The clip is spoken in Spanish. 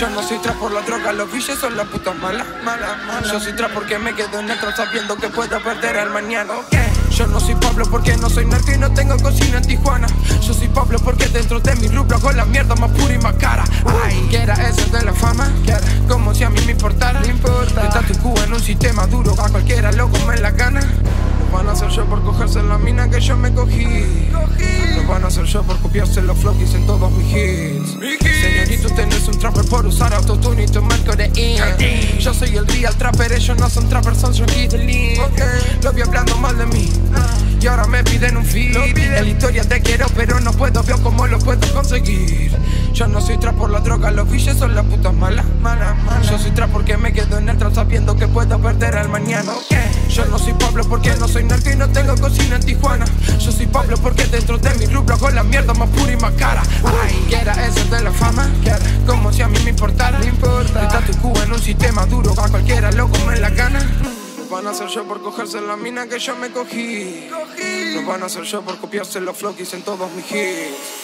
Yo no soy trap por la droga, los bichos son las putas malas. Yo soy trap porque me quedo en el trap sabiendo que puedo perder al mañana. Yo no soy Pablo porque no soy narco y no tengo cocina en Tijuana. Yo soy Pablo porque dentro de mi rubro hago la mierda más pura y más cara. Ay, ¿qué era eso de la fama? Como si a mí me importara. Está tu Cuba en un sistema duro, a cualquiera loco me la gana. Lo van a hacer yo por cogerse la mina que yo me cogí. Lo van a hacer yo por copiarse los floquis en todos mis hits. Señorito, usted no es un trapper por usar autotune y tomar codeína. Yo soy el real trapper, ellos no son trappers, son junkies de lean. Lo vi hablando mal de mí y ahora me piden un feed. En la historia te quiero pero no puedo, veo cómo lo puedo conseguir. Yo no soy trap por la droga, los bichos son las putas malas. Yo soy trap porque me quedo en el trap sabiendo que puedo perder al mañana. Yo no soy Pablo porque no soy narco y no tengo cocina en Tijuana. Yo soy Pablo porque dentro de mi rubro hago la mierda más pura y más cara. Ay, ¿qué era eso de la fama? Como si a mí me importara. Está tu Cuba en un sistema duro, a cualquiera loco me la gana. Lo van a hacer yo por cogerse la mina que yo me cogí. Lo van a hacer yo por copiarse los floquis en todos mis hits.